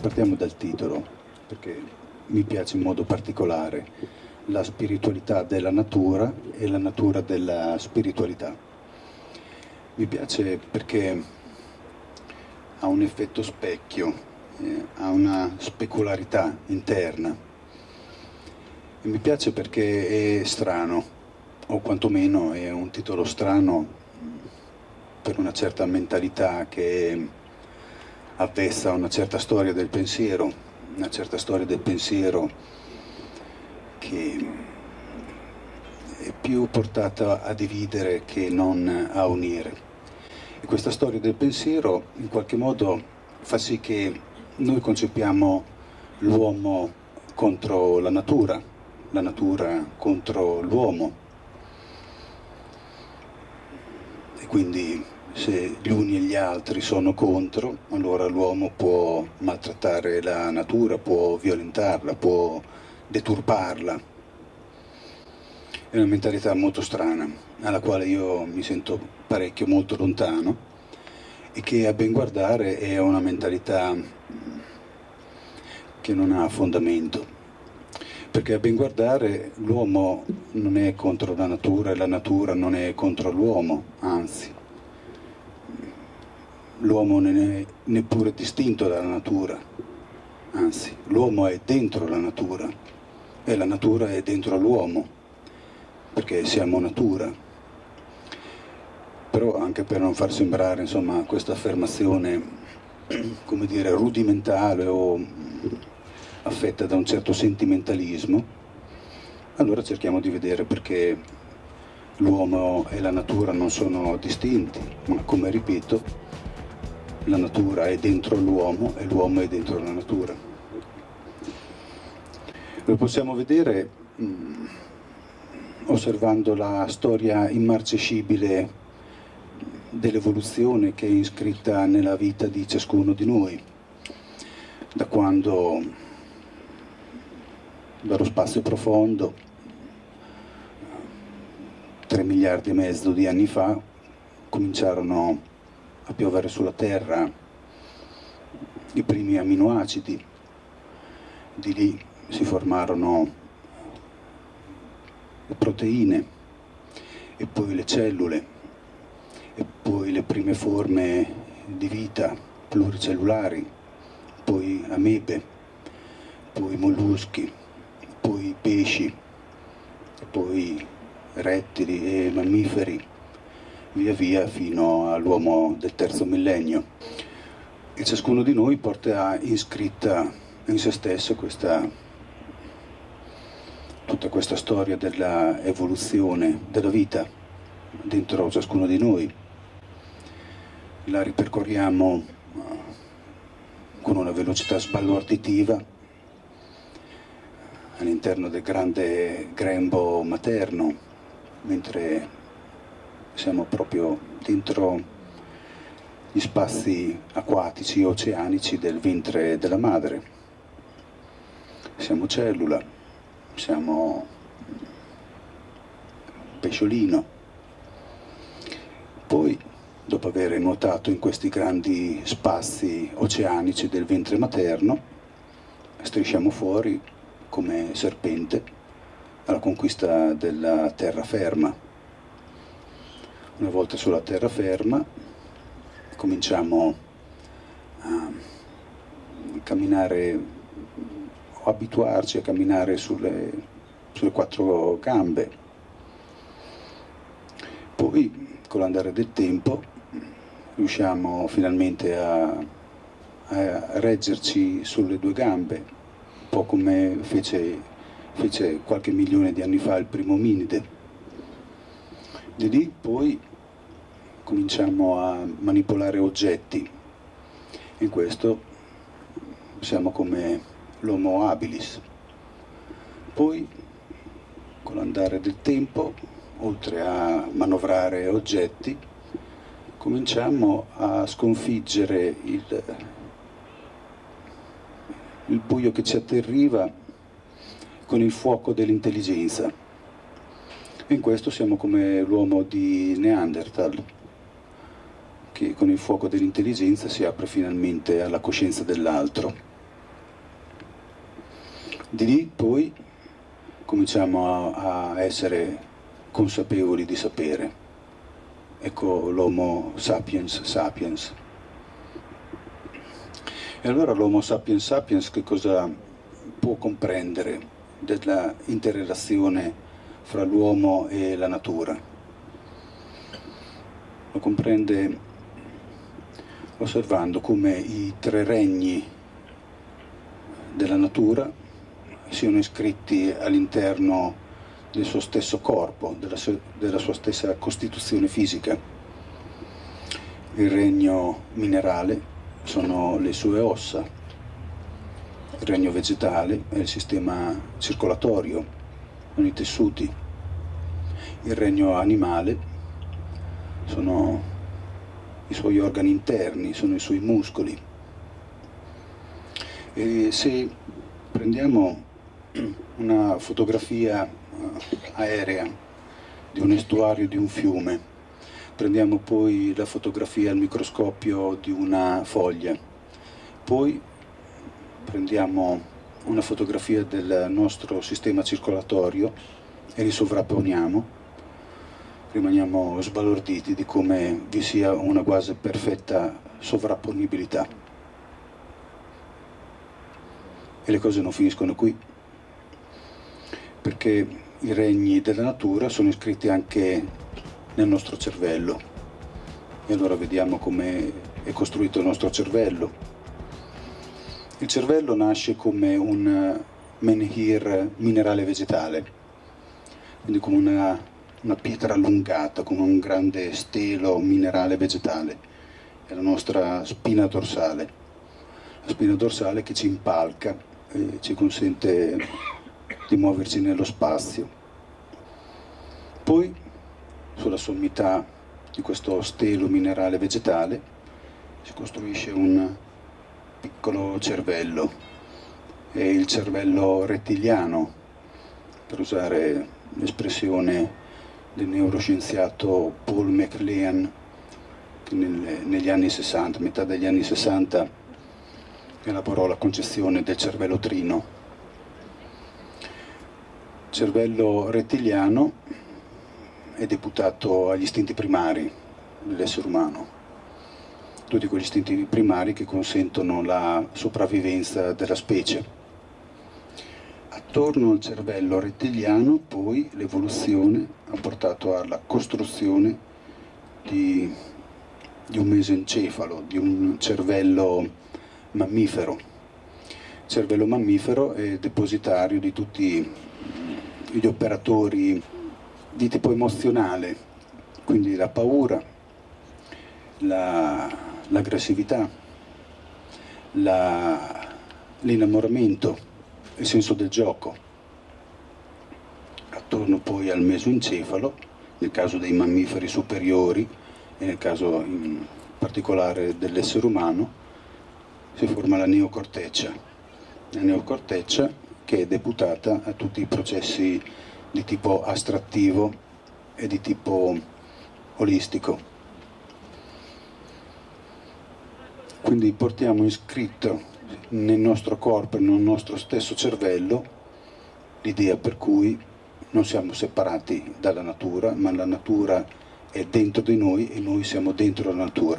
Partiamo dal titolo, perché mi piace in modo particolare la spiritualità della natura e la natura della spiritualità. Mi piace perché ha un effetto specchio, ha una specularità interna. E mi piace perché è strano, o quantomeno è un titolo strano per una certa mentalità che avvezza una certa storia del pensiero, una certa storia del pensiero che è più portata a dividere che non a unire. E questa storia del pensiero in qualche modo fa sì che noi concepiamo l'uomo contro la natura contro l'uomo. E quindi se gli uni e gli altri sono contro, allora l'uomo può maltrattare la natura, può violentarla, può deturparla. È una mentalità molto strana, alla quale io mi sento parecchio molto lontano e che a ben guardare è una mentalità che non ha fondamento. Perché a ben guardare l'uomo non è contro la natura e la natura non è contro l'uomo, anzi. L'uomo non è neppure distinto dalla natura, anzi, l'uomo è dentro la natura e la natura è dentro l'uomo, perché siamo natura. Però anche per non far sembrare, insomma, questa affermazione, come dire, rudimentale o affetta da un certo sentimentalismo, allora cerchiamo di vedere perché l'uomo e la natura non sono distinti, ma come ripeto, la natura è dentro l'uomo e l'uomo è dentro la natura. Lo possiamo vedere osservando la storia immarcescibile dell'evoluzione che è iscritta nella vita di ciascuno di noi, da quando dallo spazio profondo, 3 miliardi e mezzo di anni fa, cominciarono a piovere sulla Terra i primi aminoacidi. Di lì si formarono le proteine e poi le cellule e poi le prime forme di vita pluricellulari, poi amebe, poi molluschi, poi pesci, poi rettili e mammiferi, via via fino all'uomo del terzo millennio. E ciascuno di noi porta iscritta in se stesso tutta questa storia della evoluzione della vita dentro ciascuno di noi. La ripercorriamo con una velocità sbalorditiva all'interno del grande grembo materno, mentre siamo proprio dentro gli spazi acquatici e oceanici del ventre della madre. Siamo cellula, siamo pesciolino. Poi, dopo aver nuotato in questi grandi spazi oceanici del ventre materno, strisciamo fuori come serpente alla conquista della terraferma. Una volta sulla terraferma cominciamo a camminare o abituarci a camminare sulle 4 gambe. Poi con l'andare del tempo riusciamo finalmente a reggerci sulle 2 gambe, un po' come fece qualche milione di anni fa il primo ominide. Di lì poi cominciamo a manipolare oggetti. In questo siamo come l'Homo habilis. Poi, con l'andare del tempo, oltre a manovrare oggetti, cominciamo a sconfiggere il buio che ci atterriva con il fuoco dell'intelligenza. In questo siamo come l'uomo di Neanderthal, che con il fuoco dell'intelligenza si apre finalmente alla coscienza dell'altro. Di lì poi cominciamo a essere consapevoli di sapere. Ecco l'Homo sapiens sapiens. E allora l'Homo sapiens sapiens che cosa può comprendere della interrelazione fra l'uomo e la natura? Lo comprende osservando come i tre regni della natura siano iscritti all'interno del suo stesso corpo, della sua stessa costituzione fisica. Il regno minerale sono le sue ossa, il regno vegetale è il sistema circolatorio, sono i tessuti, il regno animale sono i suoi organi interni, sono i suoi muscoli. E se prendiamo una fotografia aerea di un estuario di un fiume, prendiamo poi la fotografia al microscopio di una foglia, poi prendiamo una fotografia del nostro sistema circolatorio e li sovrapponiamo, rimaniamo sbalorditi di come vi sia una quasi perfetta sovrapponibilità. E le cose non finiscono qui, perché i regni della natura sono iscritti anche nel nostro cervello. E allora vediamo come è costruito il nostro cervello. Il cervello nasce come un menhir minerale vegetale, quindi come una pietra allungata, come un grande stelo minerale vegetale. È la nostra spina dorsale. La spina dorsale che ci impalca e ci consente di muoverci nello spazio. Poi, sulla sommità di questo stelo minerale vegetale, si costruisce un piccolo cervello, è il cervello rettiliano, per usare l'espressione del neuroscienziato Paul MacLean, che negli anni 60, metà degli anni 60, elaborò la concezione del cervello trino. Cervello rettiliano è deputato agli istinti primari dell'essere umano, tutti quegli istinti primari che consentono la sopravvivenza della specie. Attorno al cervello rettiliano poi l'evoluzione ha portato alla costruzione di un mesencefalo, di un cervello mammifero. Il cervello mammifero è depositario di tutti gli operatori di tipo emozionale, quindi la paura, l'aggressività, l'innamoramento, il senso del gioco. Attorno poi al mesoencefalo, nel caso dei mammiferi superiori e nel caso in particolare dell'essere umano, si forma la neocorteccia. La neocorteccia che è deputata a tutti i processi di tipo astrattivo e di tipo olistico. Quindi portiamo iscritto nel nostro corpo e nel nostro stesso cervello l'idea per cui non siamo separati dalla natura, ma la natura è dentro di noi e noi siamo dentro la natura.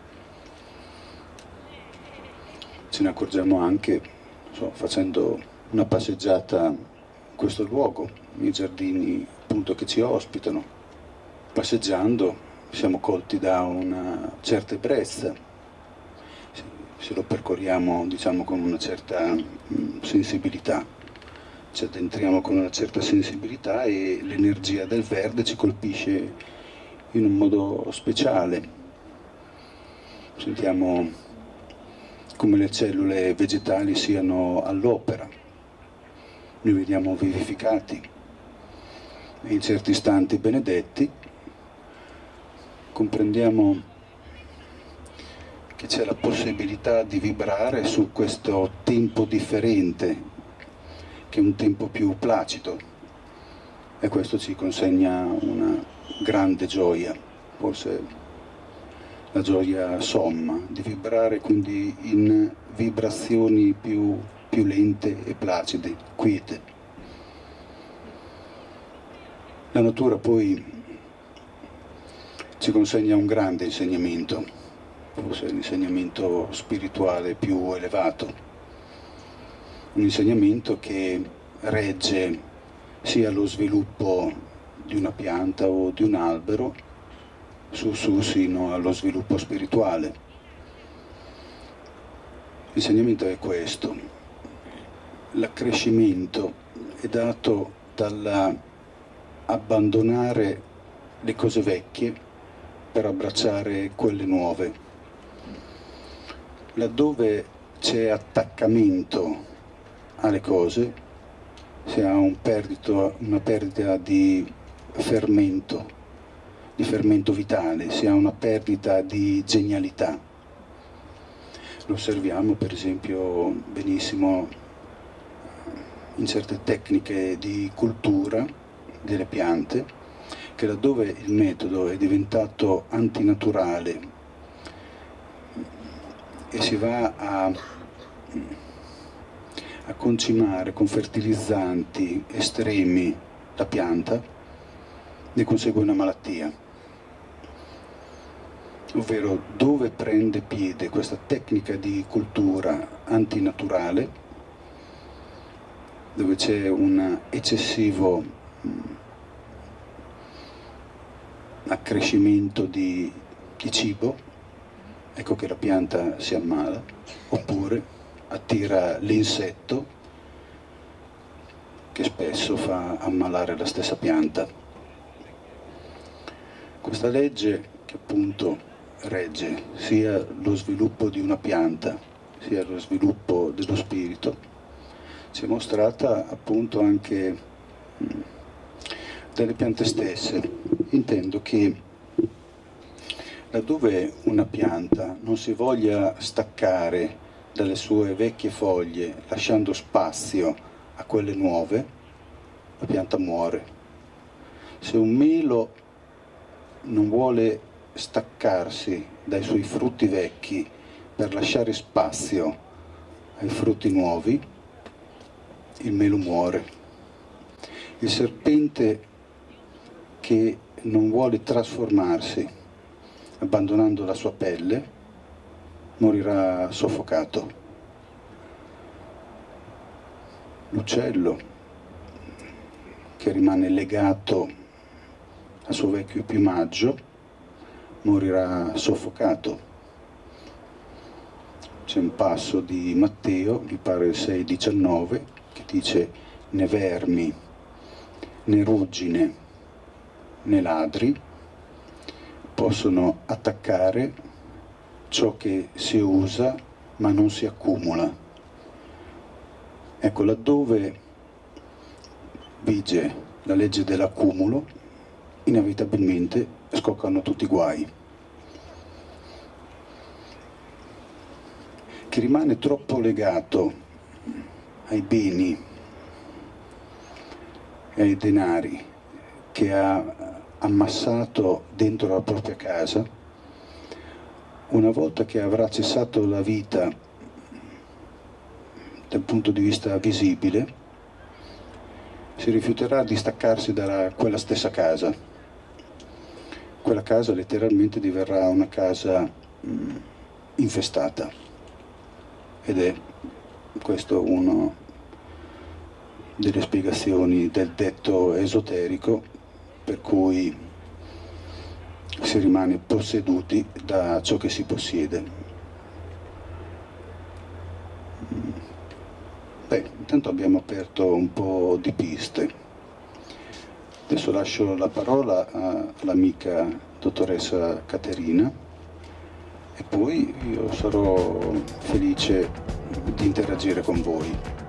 Ce ne accorgiamo anche facendo una passeggiata in questo luogo, nei giardini appunto che ci ospitano. Passeggiando siamo colti da una certa ebbrezza, se lo percorriamo diciamo con una certa sensibilità, ci addentriamo con una certa sensibilità e l'energia del verde ci colpisce in un modo speciale. Sentiamo come le cellule vegetali siano all'opera, li vediamo vivificati e in certi istanti benedetti comprendiamo che c'è la possibilità di vibrare su questo tempo differente, che è un tempo più placido, e questo ci consegna una grande gioia, forse la gioia somma, di vibrare quindi in vibrazioni più più lente e placide, quiete. La natura poi ci consegna un grande insegnamento, forse l'insegnamento spirituale più elevato, un insegnamento che regge sia lo sviluppo di una pianta o di un albero, su sino allo sviluppo spirituale. L'insegnamento è questo: l'accrescimento è dato dall'abbandonare le cose vecchie per abbracciare quelle nuove. Laddove c'è attaccamento alle cose, si ha una perdita di fermento vitale, si ha una perdita di genialità. Lo osserviamo per esempio benissimo in certe tecniche di cultura delle piante, che laddove il metodo è diventato antinaturale e si va a concimare con fertilizzanti estremi la pianta, ne consegue una malattia. Ovvero, dove prende piede questa tecnica di cultura antinaturale, dove c'è un eccessivo accrescimento di cibo, ecco che la pianta si ammala, oppure attira l'insetto che spesso fa ammalare la stessa pianta. Questa legge, che appunto regge sia lo sviluppo di una pianta sia lo sviluppo dello spirito, si è mostrata appunto anche dalle piante stesse. Intendo che laddove una pianta non si voglia staccare dalle sue vecchie foglie, lasciando spazio a quelle nuove, la pianta muore. Se un melo non vuole staccarsi dai suoi frutti vecchi per lasciare spazio ai frutti nuovi, il melo muore. Il serpente che non vuole trasformarsi, abbandonando la sua pelle, morirà soffocato. L'uccello che rimane legato al suo vecchio piumaggio morirà soffocato. C'è un passo di Matteo, mi pare il 6,19, che dice: né vermi, né ruggine, né ladri possono attaccare ciò che si usa ma non si accumula. Ecco, laddove vige la legge dell'accumulo, inevitabilmente scoccano tutti i guai. Chi rimane troppo legato ai beni e ai denari che ha ammassato dentro la propria casa, una volta che avrà cessato la vita dal punto di vista visibile, si rifiuterà di staccarsi da quella stessa casa. Quella casa letteralmente diverrà una casa infestata, ed è questo una delle spiegazioni del detto esoterico per cui si rimane posseduti da ciò che si possiede. Beh, intanto abbiamo aperto un po' di piste. Adesso lascio la parola all'amica dottoressa Caterina e poi io sarò felice di interagire con voi.